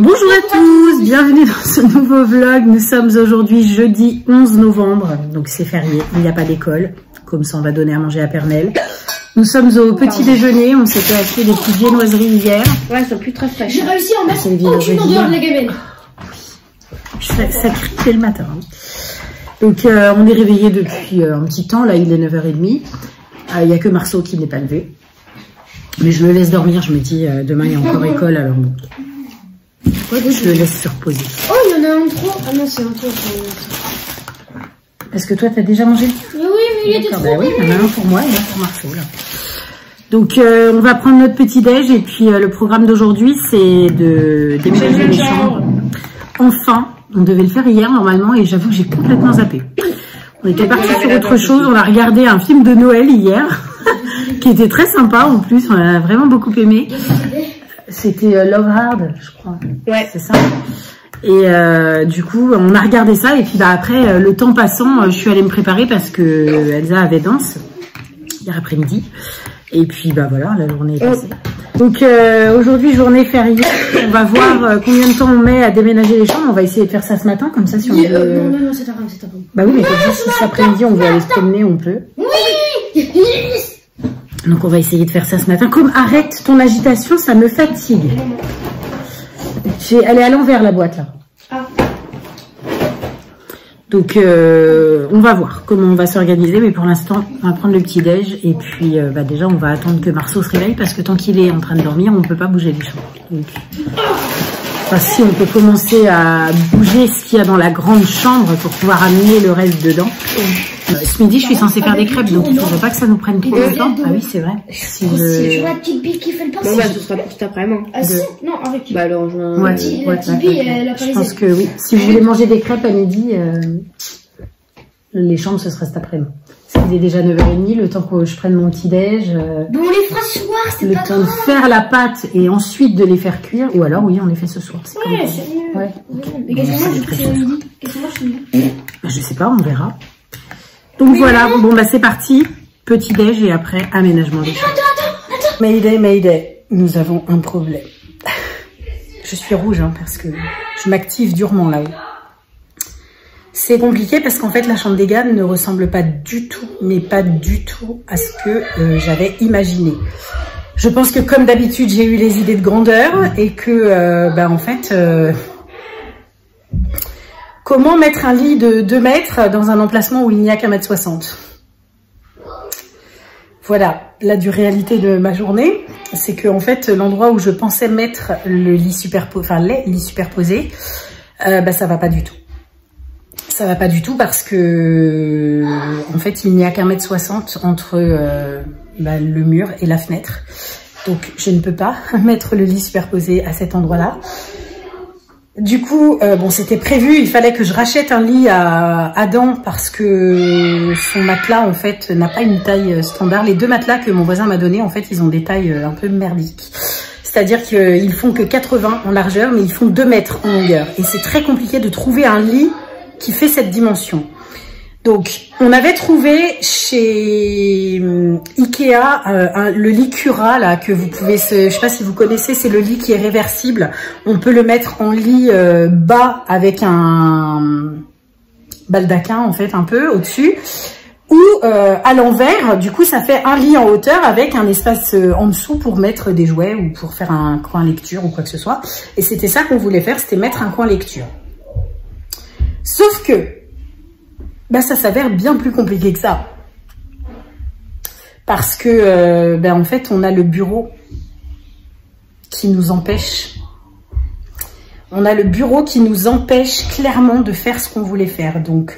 Bonjour à tous, bienvenue dans ce nouveau vlog. Nous sommes aujourd'hui jeudi 11 novembre, donc c'est férié, il n'y a pas d'école. Comme ça, on va donner à manger à Pernelle. Nous sommes au petit déjeuner, on s'était acheté des petites viennoiseries hier. Ouais, elles sont plus très fraîches. J'ai réussi à en mettre aucune odeur de la gamelle. Ça crie dès le matin. Donc on est réveillé depuis un petit temps, là il est 9h30. Il n'y a que Marceau qui n'est pas levé. Mais je le laisse dormir, je me dis demain il y a encore école, alors bon. Je le laisse se reposer. Oh, il y en a un trop. Ah non, c'est un trop. Est-ce que toi, t'as déjà mangé? Oui, mais il était trop. Bah oui, il y en a un pour moi et un pour Marceau, là. Donc, on va prendre notre petit-déj et puis le programme d'aujourd'hui, c'est de déménager les chambres. Enfin, on devait le faire hier normalement et j'avoue que j'ai complètement zappé. On était parti sur autre chose, on a regardé un film de Noël hier, qui était très sympa en plus, on a vraiment beaucoup aimé. C'était Love Hard, je crois. Ouais. C'est ça. Et du coup, on a regardé ça. Et puis bah, après, le temps passant, je suis allée me préparer parce que Elsa avait danse hier après-midi. Et puis bah voilà, la journée est passée. Donc aujourd'hui, journée fériée. On va voir combien de temps on met à déménager les chambres. On va essayer de faire ça ce matin, comme ça si on veut... Non, c'est après, c'est après. Bah oui, mais comme ça, si cet après-midi on veut aller se promener, on peut. Oui. Donc on va essayer de faire ça ce matin. Comme arrête ton agitation, ça me fatigue. Elle est à l'envers la boîte là. Ah. Donc on va voir comment on va s'organiser. Mais pour l'instant, on va prendre le petit déj. Et puis bah, déjà, on va attendre que Marceau se réveille. Parce que tant qu'il est en train de dormir, on ne peut pas bouger du champ. Donc, enfin, si on peut commencer à bouger ce qu'il y a dans la grande chambre pour pouvoir amener le reste dedans. Ce midi, je suis censée faire des crêpes, donc il ne faudrait pas que ça nous prenne trop de temps. Ah oui, c'est vrai. Si Tu vois la petite bille qui fait le pain. Bon, bah, ce sera pour cet après-midi. Ah si, non, avec. Bah, alors, ouais, la petite bille, elle a pas les je pense que oui. Si vous voulez manger des crêpes à midi, les chambres, ce sera cet après-midi. Il est déjà 9h30, le temps que je prenne mon petit-déj. Bon, on les fera ce soir, c'est le pas temps de faire la pâte et ensuite de les faire cuire. Ou alors, oui, on les fait ce soir. Ouais, c'est mieux. Ouais, okay. Mais qu'est-ce que moi, je midi? Je sais pas, on verra. Donc voilà, bon bah c'est parti, petit déj et après aménagement des chambres. Attends. Mayday, nous avons un problème. Je suis rouge hein, parce que je m'active durement là-haut. C'est compliqué parce qu'en fait la chambre des gars ne ressemble pas du tout, mais pas du tout à ce que j'avais imaginé. Je pense que comme d'habitude j'ai eu les idées de grandeur et que bah en fait... Comment mettre un lit de 2 mètres dans un emplacement où il n'y a qu'1,60 m? Voilà, la dure réalité de ma journée, c'est que en fait l'endroit où je pensais mettre le lit superposé, enfin les lits superposés, bah ça va pas du tout. Ça va pas du tout parce que en fait il n'y a qu'1,60 m entre bah, le mur et la fenêtre. Donc je ne peux pas mettre le lit superposé à cet endroit-là. Du coup, bon, c'était prévu, il fallait que je rachète un lit à Adam parce que son matelas, en fait, n'a pas une taille standard. Les 2 matelas que mon voisin m'a donné, en fait, ils ont des tailles un peu merdiques. C'est-à-dire qu'ils font que 80 en largeur, mais ils font 2 mètres en longueur. Et c'est très compliqué de trouver un lit qui fait cette dimension. Donc, on avait trouvé chez Ikea le lit Cura, là, que vous pouvez, je sais pas si vous connaissez, c'est le lit qui est réversible. On peut le mettre en lit bas avec un baldaquin, en fait, un peu au-dessus. Ou à l'envers, du coup, ça fait un lit en hauteur avec un espace en dessous pour mettre des jouets ou pour faire un coin lecture ou quoi que ce soit. Et c'était ça qu'on voulait faire, c'était mettre un coin lecture. Sauf que, bah, ça s'avère bien plus compliqué que ça. Parce que, ben, en fait, on a le bureau qui nous empêche. On a le bureau qui nous empêche clairement de faire ce qu'on voulait faire. Donc,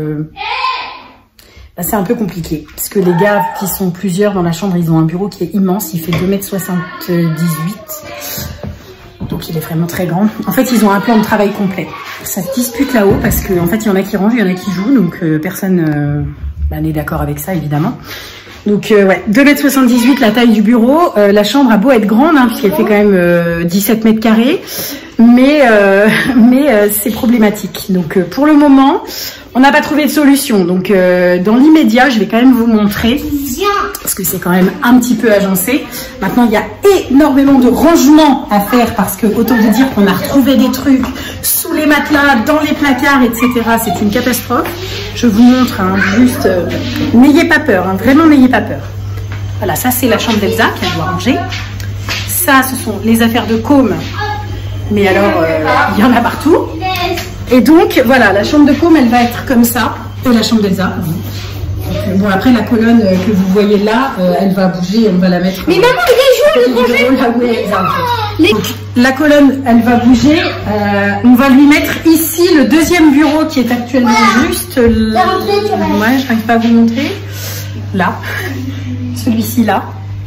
bah, c'est un peu compliqué. Parce que les gars qui sont plusieurs dans la chambre, ils ont un bureau qui est immense. Il fait 2,78 m. Donc il est vraiment très grand. En fait, ils ont un plan de travail complet. Ça se dispute là-haut parce qu'en fait, il y en a qui rangent, il y en a qui jouent. Donc personne n'est d'accord avec ça, évidemment. Donc ouais, 2,78 m la taille du bureau. La chambre a beau être grande, hein, puisqu'elle fait quand même 17 mètres carrés, mais c'est problématique. Donc pour le moment, on n'a pas trouvé de solution. Donc dans l'immédiat, je vais quand même vous montrer, parce que c'est quand même un petit peu agencé. Maintenant, il y a énormément de rangements à faire, parce que autant vous dire qu'on a retrouvé des trucs sous les matelas, dans les placards, etc. C'est une catastrophe. Je vous montre, hein, juste, n'ayez pas peur, hein, vraiment n'ayez pas peur. Voilà, ça c'est la chambre d'Elsa qu'elle doit ranger. Ça, ce sont les affaires de Com, mais alors, il y en a partout. Et donc, voilà, la chambre de Com, elle va être comme ça. Et la chambre d'Elsa, oui. Bon, après, la colonne que vous voyez là, elle va bouger, on va la mettre... Mais maman, il est jaune, le bureau, là où est Elsa, en fait. Donc, la colonne, elle va bouger. On va lui mettre ici le deuxième bureau qui est actuellement juste là. Ouais, je n'arrive pas à vous montrer. Là. Celui-ci là.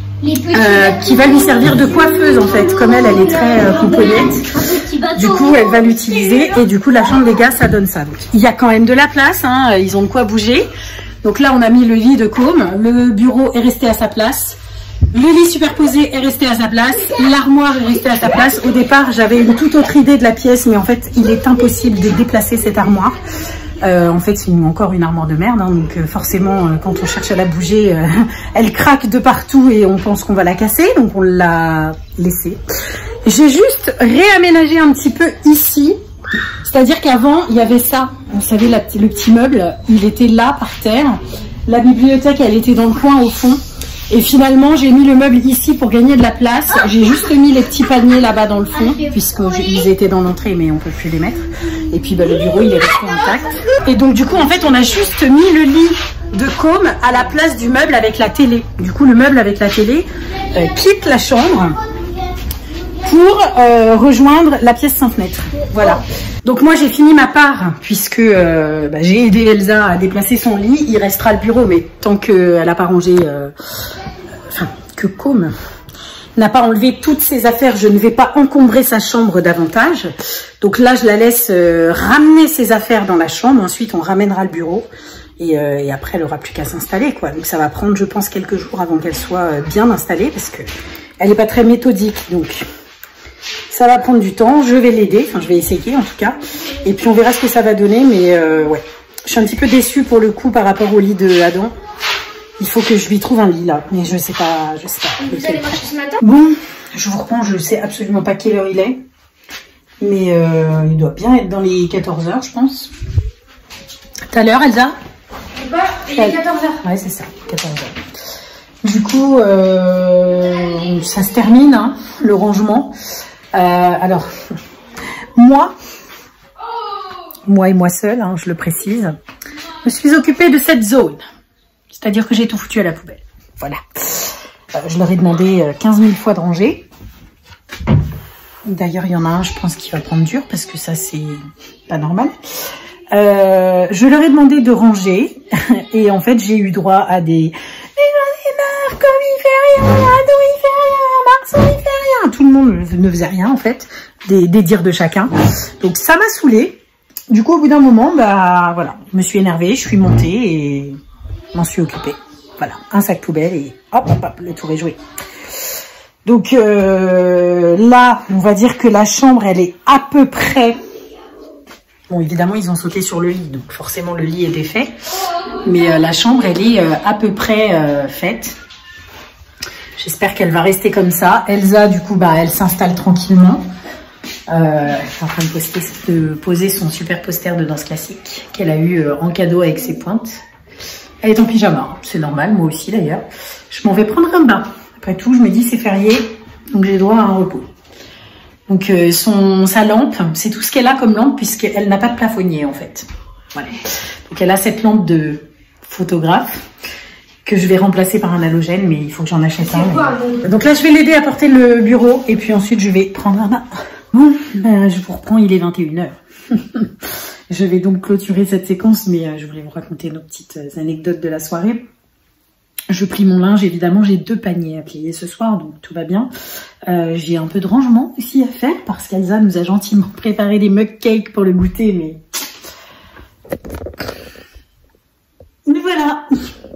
Qui va lui servir de coiffeuse en fait. Comme elle est très pouponette. Du coup, elle va l'utiliser. Et du coup, la chambre des gars, ça donne ça. Donc, il y a quand même de la place. Hein, ils ont de quoi bouger. Donc là, on a mis le lit de Com. Le bureau est resté à sa place. Le lit superposé est resté à sa place, l'armoire est restée à sa place. Au départ, j'avais une toute autre idée de la pièce, mais en fait, il est impossible de déplacer cette armoire. En fait, c'est encore une armoire de merde, hein, donc forcément, quand on cherche à la bouger, elle craque de partout et on pense qu'on va la casser, donc on l'a laissée. J'ai juste réaménagé un petit peu ici, c'est-à-dire qu'avant, il y avait ça. Vous savez, le petit meuble, il était là, par terre. La bibliothèque, elle était dans le coin, au fond. Et finalement, j'ai mis le meuble ici pour gagner de la place. J'ai juste mis les petits paniers là-bas dans le fond, puisqu'ils étaient dans l'entrée, mais on peut plus les mettre. Et puis bah, le bureau, il est resté intact. Et donc du coup, en fait, on a juste mis le lit de Com à la place du meuble avec la télé. Du coup, le meuble avec la télé quitte la chambre pour rejoindre la pièce centimètre. Voilà. Donc moi j'ai fini ma part puisque j'ai aidé Elsa à déplacer son lit. Il restera le bureau, mais tant qu'elle n'a pas rangé, que Com n'a pas enlevé toutes ses affaires, je ne vais pas encombrer sa chambre davantage. Donc là je la laisse ramener ses affaires dans la chambre. Ensuite on ramènera le bureau et après elle aura plus qu'à s'installer quoi. Donc ça va prendre je pense quelques jours avant qu'elle soit bien installée parce que elle n'est pas très méthodique donc. Ça va prendre du temps, je vais l'aider, enfin je vais essayer en tout cas. Et puis on verra ce que ça va donner, mais ouais. Je suis un petit peu déçue pour le coup par rapport au lit de Adam. Il faut que je lui trouve un lit là, mais je sais pas. Vous allez marcher ce matin? Bon, je vous reprends, je sais absolument pas quelle heure il est. Mais il doit bien être dans les 14 h je pense. T'as l'heure Elsa? Il est 14 h. Ouais c'est ça, 14 h. Du coup, ça se termine, hein, le rangement. Alors, moi et moi seule, hein, je le précise, je suis occupée de cette zone. C'est-à-dire que j'ai tout foutu à la poubelle. Voilà. Je leur ai demandé 15 000 fois de ranger. D'ailleurs, il y en a un, je pense, qui va prendre dur parce que ça, c'est pas normal. Je leur ai demandé de ranger et en fait, j'ai eu droit à des... Comme il fait rien, Adam il fait rien, Marceau il fait rien. Tout le monde ne faisait rien en fait, des dires de chacun. Donc ça m'a saoulée. Du coup au bout d'un moment, bah voilà, je me suis énervée, je suis montée et m'en suis occupée. Voilà, un sac poubelle et hop, le tour est joué. Donc là, on va dire que la chambre, elle est à peu près... Bon, évidemment, ils ont sauté sur le lit, donc forcément le lit est défait. Mais la chambre, elle est à peu près faite. J'espère qu'elle va rester comme ça. Elsa, du coup, bah, elle s'installe tranquillement. Elle est en train de poser son super poster de danse classique qu'elle a eu en cadeau avec ses pointes. Elle est en pyjama, c'est normal, moi aussi d'ailleurs. Je m'en vais prendre un bain. Après tout, je me dis c'est férié, donc j'ai droit à un repos. Donc sa lampe, c'est tout ce qu'elle a comme lampe puisqu'elle n'a pas de plafonnier en fait. Voilà. Donc elle a cette lampe de photographe que je vais remplacer par un halogène, mais il faut que j'en achète un. Mais... Donc là, je vais l'aider à porter le bureau et puis ensuite, je vais prendre un bain. Bon, ben, je vous reprends, il est 21 h. Je vais donc clôturer cette séquence, mais je voulais vous raconter nos petites anecdotes de la soirée. Je plie mon linge, évidemment, j'ai 2 paniers à plier ce soir, donc tout va bien. J'ai un peu de rangement aussi à faire, parce qu'Elsa nous a gentiment préparé des mug cakes pour le goûter, mais voilà.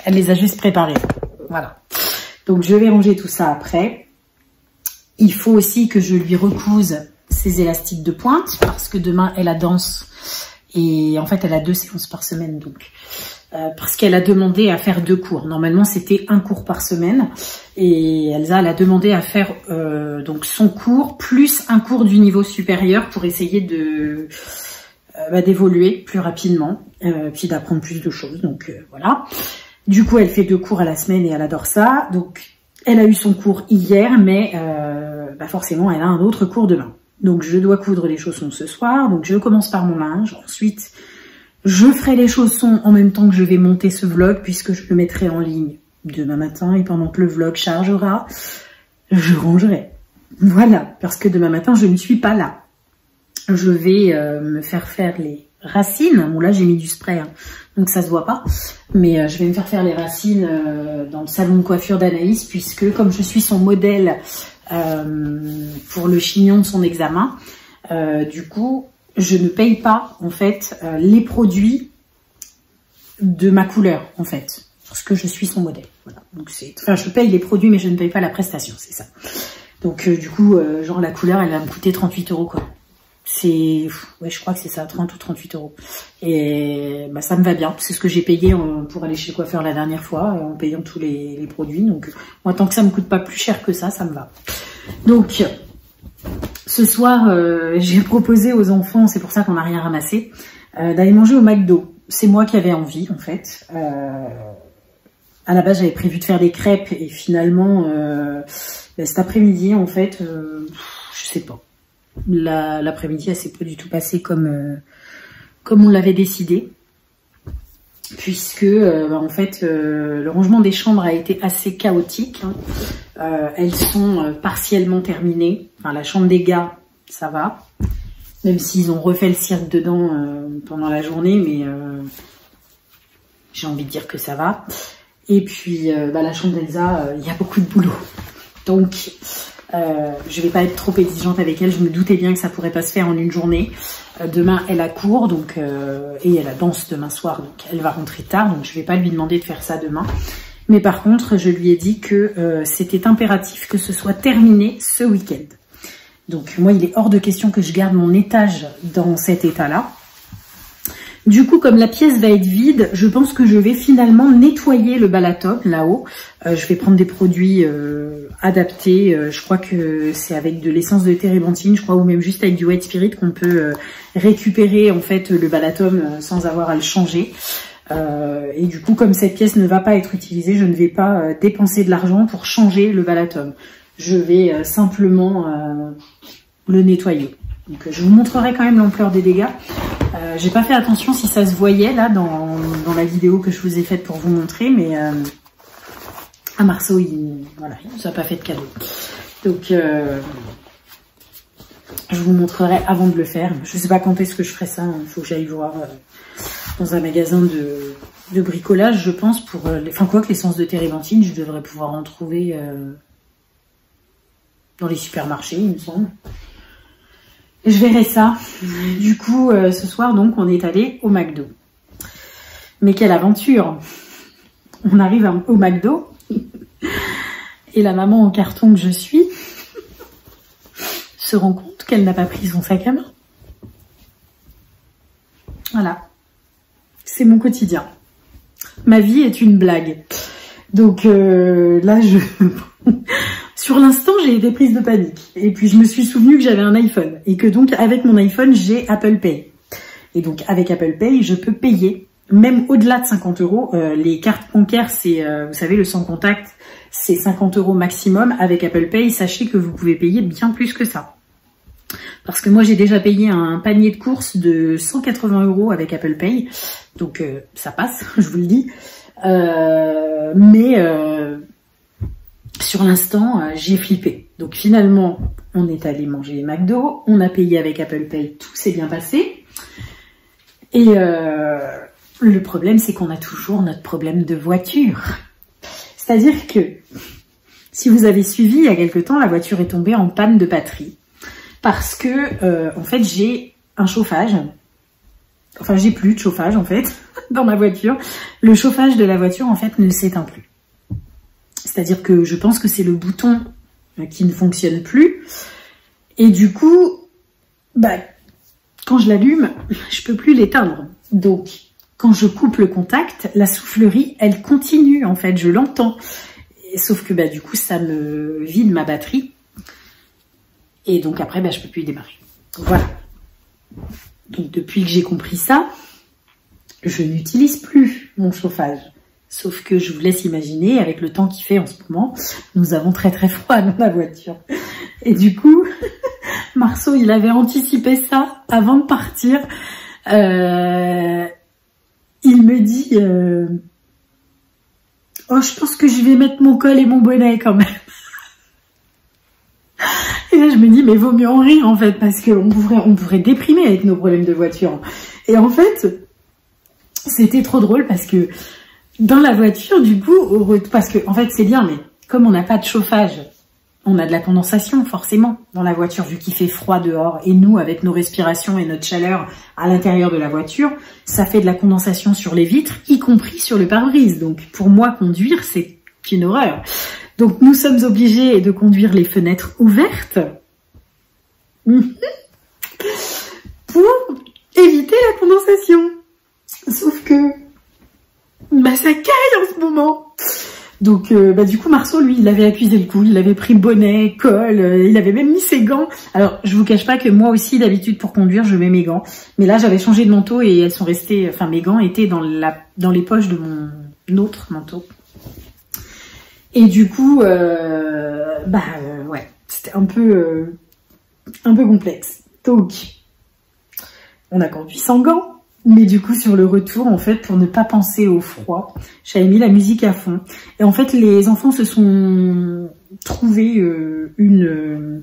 Elle les a juste préparés. Voilà. Donc, je vais ranger tout ça après. Il faut aussi que je lui recouse ses élastiques de pointe parce que demain, elle a danse. Et en fait, elle a 2 séances par semaine. Donc, parce qu'elle a demandé à faire 2 cours. Normalement, c'était 1 cours par semaine. Et Elsa, elle a demandé à faire donc son cours plus un cours du niveau supérieur pour essayer de d'évoluer plus rapidement, puis d'apprendre plus de choses. Donc, voilà. Du coup, elle fait 2 cours à la semaine et elle adore ça. Donc, elle a eu son cours hier, mais forcément, elle a un autre cours demain. Donc, je dois coudre les chaussons ce soir. Donc, je commence par mon linge. Ensuite, je ferai les chaussons en même temps que je vais monter ce vlog, puisque je le mettrai en ligne demain matin. Et pendant que le vlog chargera, je rangerai. Voilà, parce que demain matin, je ne suis pas là. Je vais me faire les racines. Bon, là, j'ai mis du spray, hein, donc ça se voit pas. Mais je vais me faire les racines dans le salon de coiffure d'Anaïs, puisque comme je suis son modèle pour le chignon de son examen, du coup, je ne paye pas, en fait, les produits de ma couleur, en fait, parce que je suis son modèle. Voilà. Donc, enfin, je paye les produits, mais je ne paye pas la prestation, c'est ça. Donc, du coup, genre, la couleur, elle va me coûter 38 €, quoi. Ouais, je crois que c'est ça, 30 ou 38 €. Et ça me va bien. C'est ce que j'ai payé pour aller chez le coiffeur la dernière fois, en payant tous les produits. Donc, moi, tant que ça me coûte pas plus cher que ça me va. Donc, ce soir, j'ai proposé aux enfants, c'est pour ça qu'on n'a rien ramassé, d'aller manger au McDo. C'est moi qui avais envie, en fait. À la base, j'avais prévu de faire des crêpes et finalement, cet après-midi, en fait, je sais pas. L'après-midi, elle s'est pas du tout passée comme on l'avait décidé, puisque en fait le rangement des chambres a été assez chaotique, hein. Elles sont partiellement terminées. Enfin, la chambre des gars, ça va, même s'ils ont refait le cirque dedans pendant la journée, mais j'ai envie de dire que ça va. Et puis la chambre d'Elsa, il y a beaucoup de boulot, donc je vais pas être trop exigeante avec elle. Je me doutais bien que ça pourrait pas se faire en une journée. Demain, elle a cours, donc et elle a danse demain soir, donc elle va rentrer tard. Donc je vais pas lui demander de faire ça demain. Mais par contre, je lui ai dit que c'était impératif que ce soit terminé ce week-end. Donc moi, il est hors de question que je garde mon étage dans cet état-là. Du coup, comme la pièce va être vide, je pense que je vais finalement nettoyer le Balaton là-haut. Je vais prendre des produits adaptés. Je crois que c'est avec de l'essence de térébenthine, je crois, ou même juste avec du white spirit qu'on peut récupérer en fait le Balaton sans avoir à le changer. Et du coup, comme cette pièce ne va pas être utilisée, je ne vais pas dépenser de l'argent pour changer le Balaton. Je vais simplement le nettoyer. Donc je vous montrerai quand même l'ampleur des dégâts. J'ai pas fait attention si ça se voyait là dans la vidéo que je vous ai faite pour vous montrer, mais à Marceau, il nous a pas fait de cadeau. Donc je vous montrerai avant de le faire. Je sais pas quand est-ce que je ferai ça. Il faut que j'aille voir dans un magasin de bricolage, je pense, pour enfin quoi que l'essence de térébenthine, je devrais pouvoir en trouver dans les supermarchés, il me semble. Je verrai ça. Du coup, ce soir, donc, on est allé au McDo. Mais quelle aventure! On arrive au McDo et la maman en carton que je suis se rend compte qu'elle n'a pas pris son sac à main. Voilà. C'est mon quotidien. Ma vie est une blague. Donc là, sur l'instant, j'ai été prise de panique. Et puis, je me suis souvenu que j'avais un iPhone. Et que donc, avec mon iPhone, j'ai Apple Pay. Et donc, avec Apple Pay, je peux payer, même au-delà de 50 €. Les cartes bancaires, c'est, vous savez, le sans contact, c'est 50 € maximum. Avec Apple Pay, sachez que vous pouvez payer bien plus que ça. Parce que moi, j'ai déjà payé un panier de courses de 180 € avec Apple Pay. Donc, ça passe, je vous le dis. Sur l'instant, j'ai flippé. Donc finalement, on est allé manger McDo, on a payé avec Apple Pay, tout s'est bien passé. Et le problème, c'est qu'on a toujours notre problème de voiture. C'est-à-dire que, si vous avez suivi il y a quelque temps, la voiture est tombée en panne de batterie. Parce que, en fait, j'ai un chauffage. Enfin, j'ai plus de chauffage, en fait. dans ma voiture, le chauffage de la voiture en fait ne s'éteint plus. C'est-à-dire que je pense que c'est le bouton qui ne fonctionne plus. Et du coup, bah, quand je l'allume, je peux plus l'éteindre. Donc, quand je coupe le contact, la soufflerie, elle continue en fait, je l'entends. Sauf que bah, du coup, ça me vide ma batterie. Et donc après, bah, je peux plus démarrer. Voilà. Donc depuis que j'ai compris ça, je n'utilise plus mon chauffage. Sauf que je vous laisse imaginer, avec le temps qu'il fait en ce moment, nous avons très très froid dans la voiture. Et du coup, Marceau, il avait anticipé ça avant de partir. Il me dit oh, je pense que je vais mettre mon col et mon bonnet quand même. Et là, je me dis, mais vaut mieux en rire, en fait, parce qu'on pourrait déprimer avec nos problèmes de voiture. Et en fait, c'était trop drôle parce que dans la voiture, du coup, parce que, en fait, c'est bien, mais comme on n'a pas de chauffage, on a de la condensation, forcément, dans la voiture, vu qu'il fait froid dehors. Et nous, avec nos respirations et notre chaleur à l'intérieur de la voiture, ça fait de la condensation sur les vitres, y compris sur le pare-brise. Donc, pour moi, conduire, c'est une horreur. Donc, nous sommes obligés de conduire les fenêtres ouvertes pour éviter la condensation. Sauf que bah, ça caille en ce moment. Donc, bah, du coup, Marceau, lui, il avait accusé le coup. Il avait pris bonnet, col, il avait même mis ses gants. Alors, je vous cache pas que moi aussi, d'habitude, pour conduire, je mets mes gants. Mais là, j'avais changé de manteau et elles sont restées... Enfin, mes gants étaient dans les poches de mon autre manteau. Et du coup, ouais, c'était un peu complexe. Donc, on a conduit sans gants, mais du coup, sur le retour, en fait, pour ne pas penser au froid, j'avais mis la musique à fond. Et en fait, les enfants se sont trouvés une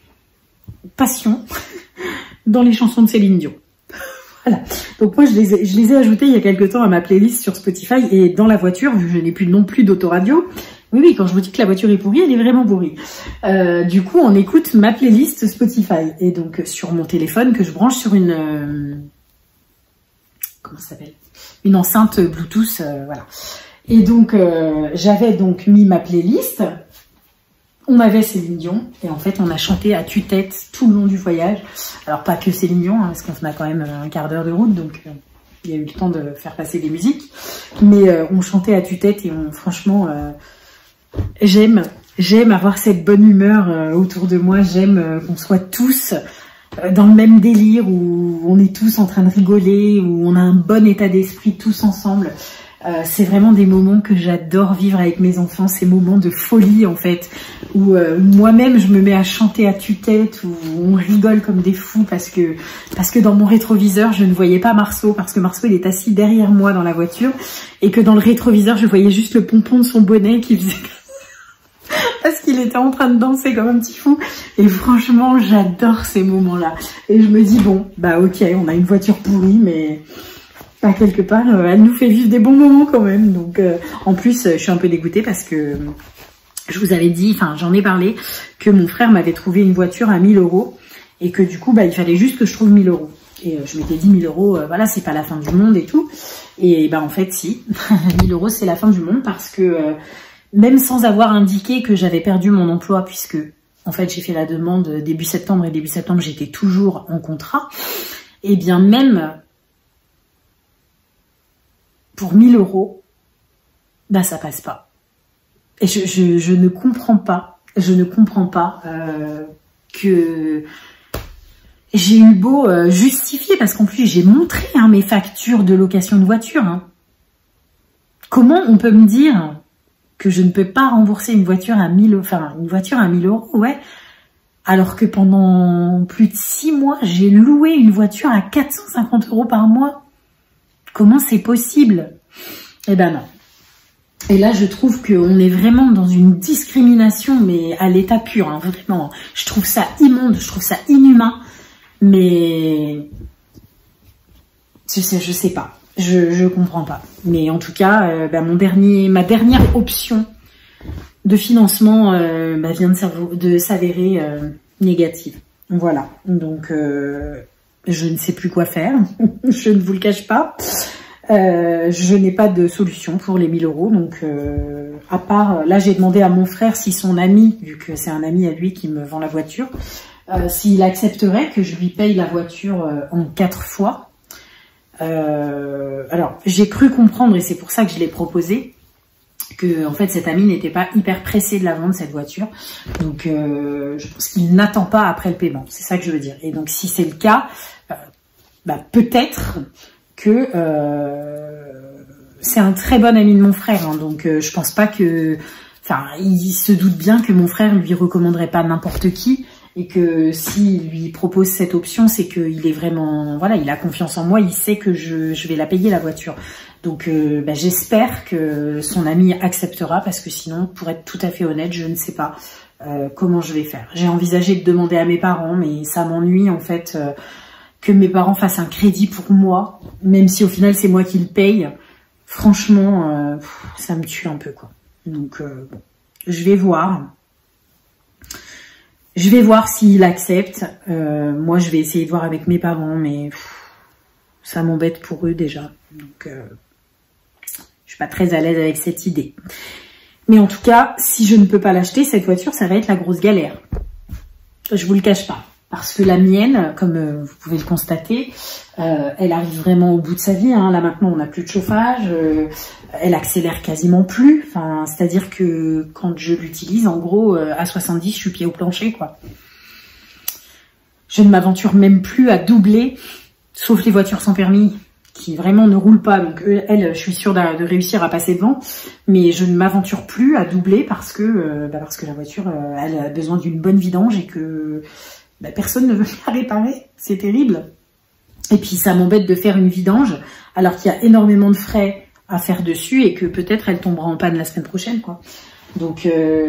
passion dans les chansons de Céline Dion. Voilà. Donc moi, je les ai ajoutées il y a quelques temps à ma playlist sur Spotify et dans la voiture, vu que je n'ai plus non plus d'autoradio. Oui, quand je vous dis que la voiture est pourrie, elle est vraiment pourrie. Du coup, on écoute ma playlist Spotify. Et donc, sur mon téléphone, que je branche sur une... comment ça s'appelle? Une enceinte Bluetooth, voilà. Et donc, j'avais donc mis ma playlist. On avait Céline Dion. Et en fait, on a chanté à tue-tête tout le long du voyage. Alors, pas que Céline Dion, hein, parce qu'on a quand même un quart d'heure de route. Donc, il y a eu le temps de faire passer des musiques. Mais on chantait à tue-tête et franchement... j'aime avoir cette bonne humeur autour de moi, j'aime qu'on soit tous dans le même délire, où on est tous en train de rigoler, où on a un bon état d'esprit tous ensemble. C'est vraiment des moments que j'adore vivre avec mes enfants, ces moments de folie en fait, où moi-même je me mets à chanter à tue-tête, où on rigole comme des fous parce que dans mon rétroviseur je ne voyais pas Marceau, parce que Marceau il est assis derrière moi dans la voiture, et que dans le rétroviseur je voyais juste le pompon de son bonnet qui faisait parce qu'il était en train de danser comme un petit fou. Et franchement, j'adore ces moments-là. Et je me dis, bon, bah ok, on a une voiture pourrie, mais bah, quelque part, elle nous fait vivre des bons moments quand même. Donc, en plus, je suis un peu dégoûtée parce que je vous avais dit, enfin, j'en ai parlé, que mon frère m'avait trouvé une voiture à 1000 € et que du coup, bah, il fallait juste que je trouve 1000 €. Et je m'étais dit 1000 €, voilà, c'est pas la fin du monde et tout. Et bah, en fait, si, 1000 €, c'est la fin du monde parce que... même sans avoir indiqué que j'avais perdu mon emploi, puisque en fait j'ai fait la demande début septembre et début septembre j'étais toujours en contrat, et bien même pour 1000 €, bah ça passe pas. Et je ne comprends pas, que j'ai eu beau justifier, parce qu'en plus j'ai montré mes factures de location de voiture. Comment on peut me dire que je ne peux pas rembourser une voiture à 1000 €, enfin une voiture à 1000 €, ouais, alors que pendant plus de 6 mois, j'ai loué une voiture à 450 € par mois. Comment c'est possible? Eh ben non. Et là, je trouve qu'on est vraiment dans une discrimination, mais à l'état pur, hein, vraiment. Je trouve ça immonde, je trouve ça inhumain, mais je sais pas. Je comprends pas. Mais en tout cas, bah, ma dernière option de financement vient de s'avérer négative. Voilà. Donc, je ne sais plus quoi faire. Je ne vous le cache pas. Je n'ai pas de solution pour les 1000 €. Donc, à part, là, j'ai demandé à mon frère si son ami, vu que c'est un ami à lui qui me vend la voiture, s'il accepterait que je lui paye la voiture en 4 fois. Alors, j'ai cru comprendre, et c'est pour ça que je l'ai proposé, que en fait cet ami n'était pas hyper pressé de la vendre, cette voiture. Donc, je pense qu'il n'attend pas après le paiement. C'est ça que je veux dire. Et donc, si c'est le cas, peut-être que c'est un très bon ami de mon frère, hein, donc je pense pas que... Enfin, il se doute bien que mon frère lui recommanderait pas n'importe qui, et que s'il lui propose cette option, c'est qu'il est vraiment... Voilà, il a confiance en moi, il sait que je vais la payer, la voiture. Donc j'espère que son ami acceptera, parce que sinon, pour être tout à fait honnête, je ne sais pas comment je vais faire. J'ai envisagé de demander à mes parents, mais ça m'ennuie en fait... que mes parents fassent un crédit pour moi, même si au final c'est moi qui le paye, franchement, ça me tue un peu, quoi. Donc, bon, je vais voir. Je vais voir s'il accepte. Moi, je vais essayer de voir avec mes parents, mais ça m'embête pour eux déjà. Donc, je suis pas très à l'aise avec cette idée. Mais en tout cas, si je ne peux pas l'acheter, cette voiture, ça va être la grosse galère. Je vous le cache pas. Parce que la mienne, comme vous pouvez le constater, elle arrive vraiment au bout de sa vie. Hein. Là maintenant, on n'a plus de chauffage, elle accélère quasiment plus. Enfin, c'est-à-dire que quand je l'utilise, en gros, à 70, je suis pied au plancher, quoi. Je ne m'aventure même plus à doubler, sauf les voitures sans permis, qui vraiment ne roulent pas. Donc elle, je suis sûre de réussir à passer devant, mais je ne m'aventure plus à doubler parce que la voiture, elle a besoin d'une bonne vidange et que personne ne veut la réparer. C'est terrible. Et puis ça m'embête de faire une vidange alors qu'il y a énormément de frais à faire dessus et que peut-être elle tombera en panne la semaine prochaine, quoi. Donc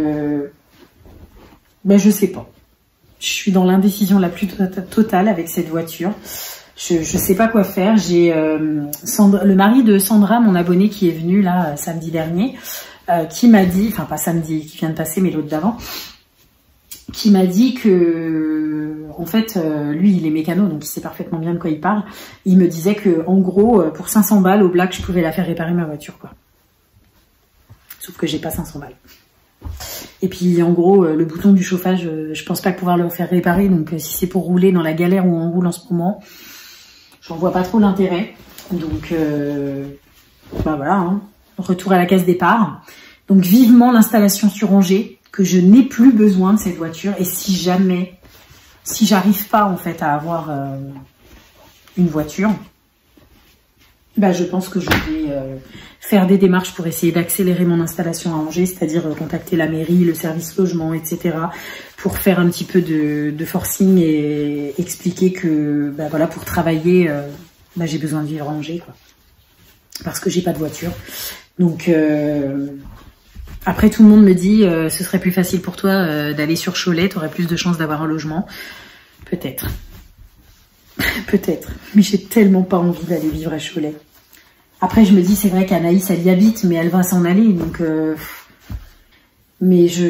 je sais pas. Je suis dans l'indécision la plus totale avec cette voiture. Je sais pas quoi faire. J'ai le mari de Sandra, mon abonné, qui est venu là samedi dernier, qui m'a dit, enfin pas samedi qui vient de passer, mais l'autre d'avant, qui m'a dit que, en fait, lui, il est mécano, donc il sait parfaitement bien de quoi il parle. Il me disait que, en gros, pour 500 balles au black, je pouvais la faire réparer, ma voiture, quoi. Sauf que j'ai pas 500 balles. Et puis, en gros, le bouton du chauffage, je pense pas pouvoir le faire réparer. Donc, si c'est pour rouler dans la galère où on roule en ce moment, j'en vois pas trop l'intérêt. Donc, voilà, hein. Retour à la case départ. Donc, vivement l'installation sur rangée, que je n'ai plus besoin de cette voiture. Et si j'arrive pas en fait à avoir une voiture, je pense que je vais faire des démarches pour essayer d'accélérer mon installation à Angers, c'est-à-dire contacter la mairie, le service logement, etc. pour faire un petit peu de forcing et expliquer que voilà, pour travailler, j'ai besoin de vivre à Angers, quoi, parce que j'ai pas de voiture. Donc après, tout le monde me dit ce serait plus facile pour toi d'aller sur Cholet, tu aurais plus de chances d'avoir un logement. Peut-être. Peut-être. Mais j'ai tellement pas envie d'aller vivre à Cholet. Après, je me dis, c'est vrai qu'Anaïs, elle y habite, mais elle va s'en aller. Donc, mais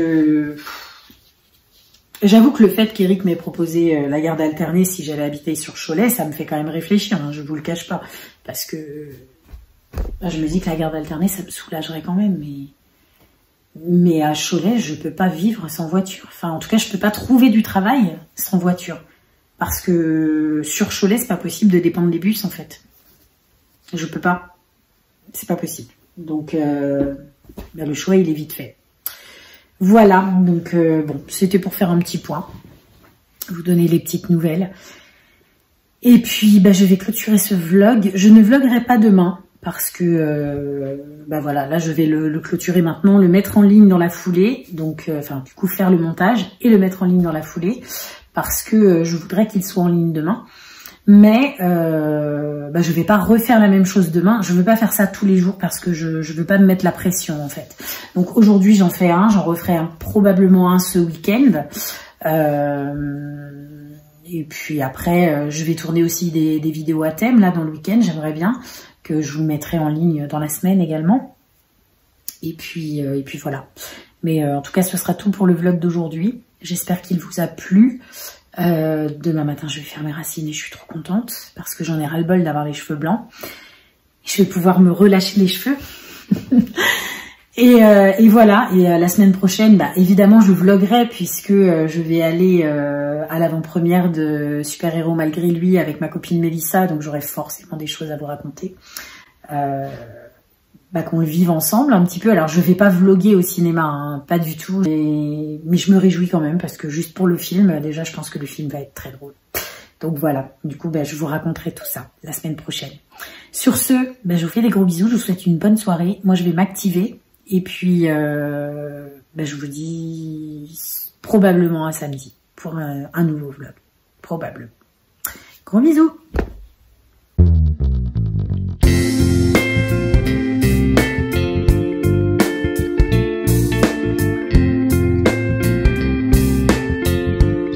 j'avoue que le fait qu'Eric m'ait proposé la garde alternée si j'allais habiter sur Cholet, ça me fait quand même réfléchir, hein, je vous le cache pas. Parce que je me dis que la garde alternée, ça me soulagerait quand même, mais à Cholet, je peux pas vivre sans voiture. Enfin, en tout cas, je peux pas trouver du travail sans voiture. Parce que sur Cholet, c'est pas possible de dépendre des bus, en fait. Je peux pas. C'est pas possible. Donc, le choix, il est vite fait. Voilà. Donc, bon, c'était pour faire un petit point. Vous donner les petites nouvelles. Et puis, je vais clôturer ce vlog. Je ne vloguerai pas demain. Parce que, voilà, là, je vais le clôturer maintenant, le mettre en ligne dans la foulée. Donc, du coup, faire le montage et le mettre en ligne dans la foulée. Parce que je voudrais qu'il soit en ligne demain. Mais, je vais pas refaire la même chose demain. Je veux pas faire ça tous les jours parce que je veux pas me mettre la pression, en fait. Donc, aujourd'hui, j'en fais un. J'en referai probablement un ce week-end. Et puis après, je vais tourner aussi des vidéos à thème, là, dans le week-end. J'aimerais bien que je vous mettrai en ligne dans la semaine également. Et puis voilà. Mais en tout cas, ce sera tout pour le vlog d'aujourd'hui. J'espère qu'il vous a plu. Demain matin, je vais faire mes racines et je suis trop contente parce que j'en ai ras-le-bol d'avoir les cheveux blancs. je vais pouvoir me relâcher les cheveux. Et voilà, et la semaine prochaine, bah, évidemment, je vloguerai puisque je vais aller à l'avant-première de Super Héros Malgré Lui avec ma copine Mélissa, donc j'aurai forcément des choses à vous raconter. Bah, qu'on le vive ensemble un petit peu. Alors, je vais pas vloguer au cinéma, hein, pas du tout, mais je me réjouis quand même parce que juste pour le film, déjà, je pense que le film va être très drôle. Donc voilà, du coup, bah, je vous raconterai tout ça la semaine prochaine. Sur ce, bah, je vous fais des gros bisous, je vous souhaite une bonne soirée. Moi, je vais m'activer. Et puis, ben je vous dis probablement à samedi pour un nouveau vlog. Probablement. Gros bisous!